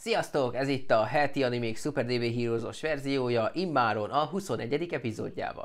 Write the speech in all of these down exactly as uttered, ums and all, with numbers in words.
Sziasztok! Ez itt a heti animék Super dé bé Heroes-os verziója, immáron a huszonegyedik epizódjával.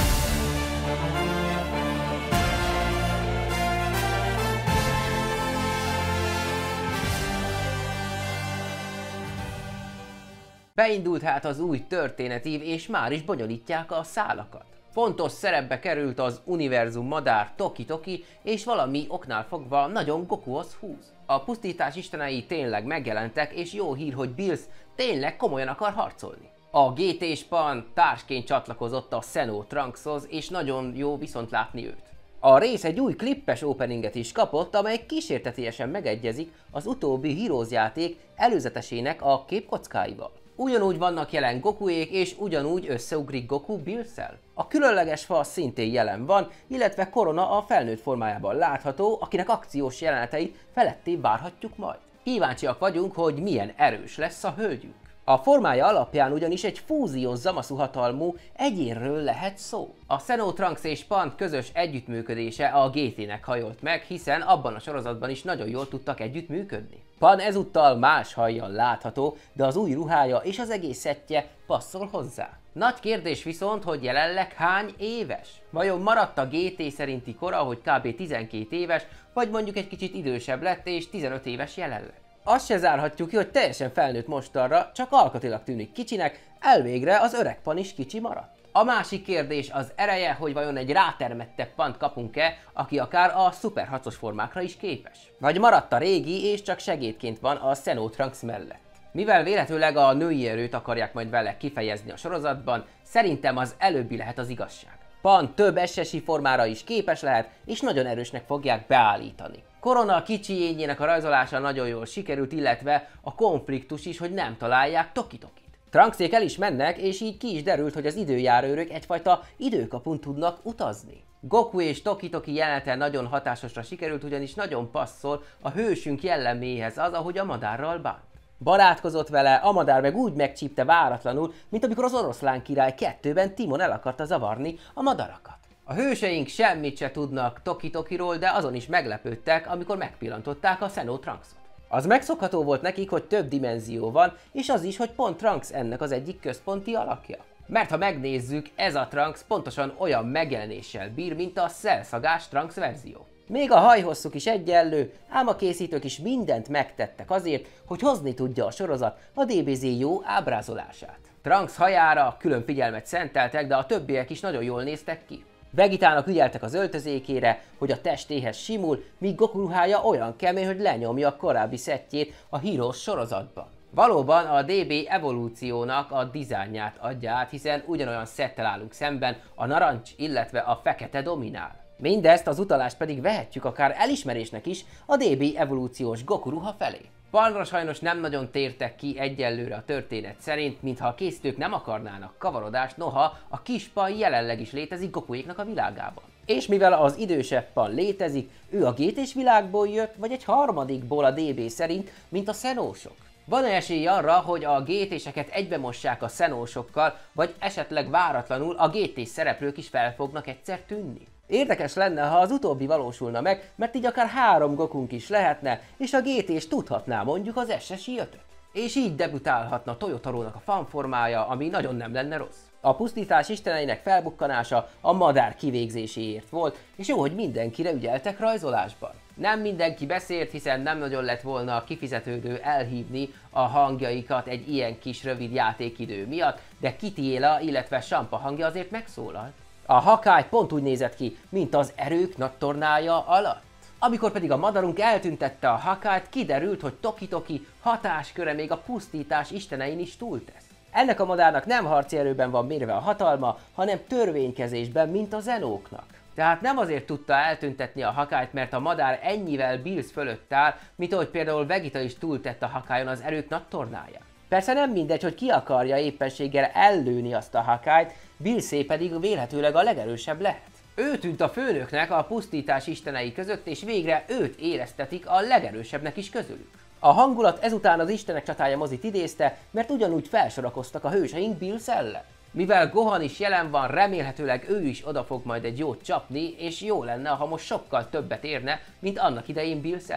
Beindult hát az új történetív, és már is bonyolítják a szálakat. Fontos szerepbe került az univerzum madár Toki Toki, és valami oknál fogva nagyon Gokuhoz húz. A pusztítás istenei tényleg megjelentek, és jó hír, hogy Bills tényleg komolyan akar harcolni. A gé té Span társként csatlakozott a Senó Trunkshoz, és nagyon jó viszont látni őt. A rész egy új klippes openinget is kapott, amely kísértetiesen megegyezik az utóbbi Heroes játék előzetesének a képkockáival. Ugyanúgy vannak jelen Gokuék, és ugyanúgy összeugrik Goku Bills-szel. A különleges fa szintén jelen van, illetve Korona a felnőtt formájában látható, akinek akciós jeleneteit felettébb várhatjuk majd. Kíváncsiak vagyunk, hogy milyen erős lesz a hölgyünk. A formája alapján ugyanis egy fúziós Zamasu hatalmú egyénről lehet szó. A Senó Trunks és Pan közös együttműködése a gé té-nek hajolt meg, hiszen abban a sorozatban is nagyon jól tudtak együttműködni. Pan ezúttal más hajjal látható, de az új ruhája és az egész szettje passzol hozzá. Nagy kérdés viszont, hogy jelenleg hány éves? Vajon maradt a gé té szerinti kora, hogy kb. tizenkét éves, vagy mondjuk egy kicsit idősebb lett és tizenöt éves jelenleg? Azt se zárhatjuk ki, hogy teljesen felnőtt mostanra, csak alkatilag tűnik kicsinek, elvégre az öreg Pan is kicsi maradt. A másik kérdés az ereje, hogy vajon egy rátermettebb Pant kapunk-e, aki akár a szuperharcos formákra is képes. Vagy maradt a régi és csak segédként van a Senó Trunks mellett. Mivel véletlenül a női erőt akarják majd vele kifejezni a sorozatban, szerintem az előbbi lehet az igazság. Pan több es es i formára is képes lehet, és nagyon erősnek fogják beállítani. Korona kicsiényének a rajzolása nagyon jól sikerült, illetve a konfliktus is, hogy nem találják Toki Tokit. Trunksék el is mennek, és így ki is derült, hogy az időjárőrök egyfajta időkapun tudnak utazni. Goku és Toki Toki jelenete nagyon hatásosra sikerült, ugyanis nagyon passzol a hősünk jelleméhez az, ahogy a madárral bánt. Barátkozott vele, a madár meg úgy megcsípte váratlanul, mint amikor az Oroszlán Király kettőben Timon el akarta zavarni a madarakat. A hőseink semmit se tudnak Toki Tokiról, de azon is meglepődtek, amikor megpillantották a Senó Trunksot. Az megszokható volt nekik, hogy több dimenzió van, és az is, hogy pont Trunks ennek az egyik központi alakja. Mert ha megnézzük, ez a Trunks pontosan olyan megjelenéssel bír, mint a szelszagás Trunks verzió. Még a hajhosszuk is egyenlő, ám a készítők is mindent megtettek azért, hogy hozni tudja a sorozat a dé bé zé jó ábrázolását. Trunks hajára külön figyelmet szenteltek, de a többiek is nagyon jól néztek ki. Vegitának ügyeltek az öltözékére, hogy a testéhez simul, míg Goku ruhája olyan kemény, hogy lenyomja a korábbi szettjét a Heroes sorozatban. Valóban a dé bé evolúciónak a dizájnját adja át, hiszen ugyanolyan szettel állunk szemben, a narancs, illetve a fekete dominál. Mindezt az utalást pedig vehetjük akár elismerésnek is a dé bé evolúciós Goku ruha felé. Panra sajnos nem nagyon tértek ki egyelőre a történet szerint, mintha a készítők nem akarnának kavarodást, noha a kis Pan jelenleg is létezik Gokuéknak a világában. És mivel az idősebb Pan létezik, ő a gé té-s világból jött, vagy egy harmadikból a dé bé szerint, mint a szenósok. Van-e esély arra, hogy a gé té-seket egybemossák a szenósokkal, vagy esetleg váratlanul a gé té szereplők is fel fognak egyszer tűnni? Érdekes lenne, ha az utóbbi valósulna meg, mert így akár három Gokunk is lehetne, és a gé té-s tudhatná mondjuk az es es i ötöt. És így debütálhatna Toyotarónak a fanformája, ami nagyon nem lenne rossz. A pusztítás isteneinek felbukkanása a madár kivégzéséért volt, és jó, hogy mindenkire ügyeltek rajzolásban. Nem mindenki beszélt, hiszen nem nagyon lett volna kifizetődő elhívni a hangjaikat egy ilyen kis rövid játékidő miatt, de Kitiéla, illetve Sampa hangja azért megszólalt. A Hakály pont úgy nézett ki, mint az erők nagy tornája alatt. Amikor pedig a madarunk eltüntette a Hakályt, kiderült, hogy Toki Toki hatásköre még a pusztítás istenein is túltesz. Ennek a madárnak nem harci erőben van mérve a hatalma, hanem törvénykezésben, mint a zenóknak. Tehát nem azért tudta eltüntetni a Hakályt, mert a madár ennyivel Bills fölött áll, mint ahogy például Vegeta is túltett a Hakályon az erők nagy tornáján. Persze nem mindegy, hogy ki akarja éppenséggel ellőni azt a Hakályt, Billsé pedig vélhetőleg a legerősebb lehet. Ő tűnt a főnöknek a pusztítás istenei között, és végre őt éreztetik a legerősebbnek is közülük. A hangulat ezután az Istenek csatája mozit idézte, mert ugyanúgy felsorakoztak a hőseink Bills ellen. Mivel Gohan is jelen van, remélhetőleg ő is oda fog majd egy jót csapni, és jó lenne, ha most sokkal többet érne, mint annak idején Bills ellen.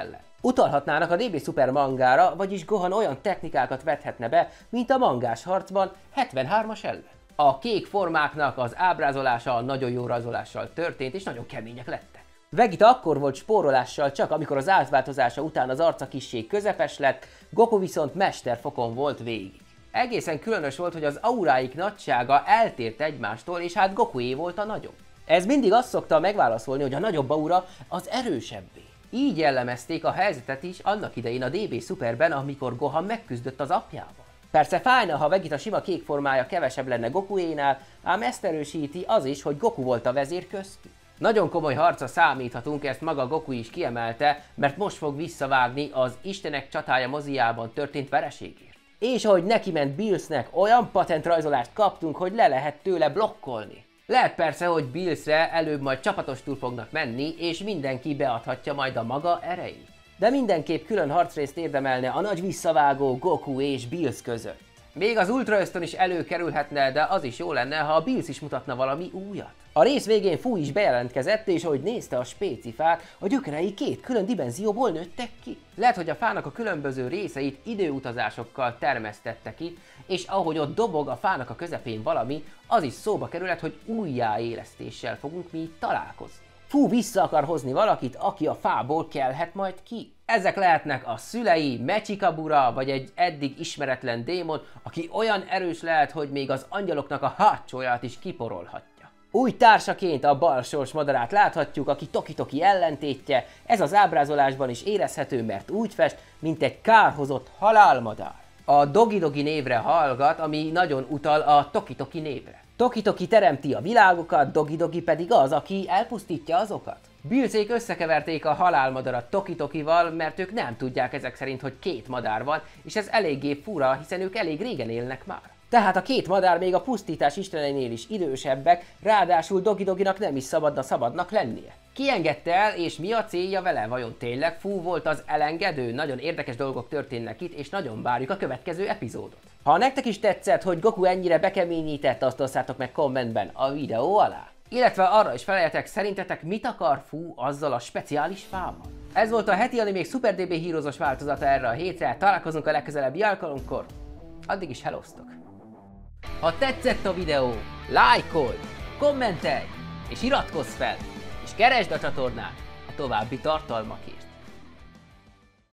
Utalhatnának a dé bé Super mangára, vagyis Gohan olyan technikákat vethetne be, mint a mangás harcban hetvenhármas ellen. A kék formáknak az ábrázolása nagyon jó rajzolással történt, és nagyon kemények lettek. Vegeta akkor volt spórolással csak, amikor az átváltozása után az arca kissé közepes lett, Goku viszont mesterfokon volt végig. Egészen különös volt, hogy az auráik nagysága eltért egymástól, és hát Gokué volt a nagyobb. Ez mindig azt szokta megválaszolni, hogy a nagyobb aura az erősebbé. Így jellemezték a helyzetet is annak idején a dé bé Superben, amikor Gohan megküzdött az apjával. Persze fájna, ha Vegeta sima kék formája kevesebb lenne Gokuénál, ám ezt erősíti az is, hogy Goku volt a vezér köztük. Nagyon komoly harca számíthatunk, ezt maga Goku is kiemelte, mert most fog visszavágni az Istenek csatája moziában történt vereségért. És ahogy neki ment Billsnek, olyan patentrajzolást kaptunk, hogy le lehet tőle blokkolni. Lehet persze, hogy Billsre előbb majd csapatostul fognak menni, és mindenki beadhatja majd a maga erejét. De mindenképp külön harcrészt érdemelne a nagy visszavágó Goku és Bills között. Még az Ultra Ösztön is előkerülhetne, de az is jó lenne, ha a Bills is mutatna valami újat. A rész végén Fu is bejelentkezett, és ahogy nézte a spécifát, a gyökerei két külön dimenzióból nőttek ki. Lehet, hogy a fának a különböző részeit időutazásokkal termesztette ki, és ahogy ott dobog a fának a közepén valami, az is szóba kerülhet, hogy újjáélesztéssel fogunk mi itt találkozni. Fu vissza akar hozni valakit, aki a fából kelhet majd ki. Ezek lehetnek a szülei, Mechikabura, vagy egy eddig ismeretlen démon, aki olyan erős lehet, hogy még az angyaloknak a hátsóját is kiporolhatja. Új társaként a balsors madarát láthatjuk, aki Toki-Toki ellentétje, ez az ábrázolásban is érezhető, mert úgy fest, mint egy kárhozott halálmadár. A Dogi-Dogi névre hallgat, ami nagyon utal a Toki-Toki névre. Toki-Toki teremti a világokat, Dogi-Dogi pedig az, aki elpusztítja azokat. Billsék összekeverték a halálmadarat Toki-Tokival, mert ők nem tudják ezek szerint, hogy két madár van, és ez eléggé fura, hiszen ők elég régen élnek már. Tehát a két madár még a pusztítás isteneinél is idősebbek, ráadásul Dogi-Doginak nem is szabadna szabadnak lennie. Ki engedte el, és mi a célja vele? Vajon tényleg Fu volt az elengedő? Nagyon érdekes dolgok történnek itt, és nagyon várjuk a következő epizódot. Ha nektek is tetszett, hogy Goku ennyire bekeményített, azt osszátok meg kommentben a videó alá. Illetve arra is feleljetek, szerintetek mit akar Fu azzal a speciális fával? Ez volt a heti animék Super dé bé hírozós változata erre a hétre, találkozunk a legközelebbi alkalomkor. Addig is hellóztok! Ha tetszett a videó, lájkolj, kommentelj és iratkozz fel, és keresd a csatornát a további tartalmakért.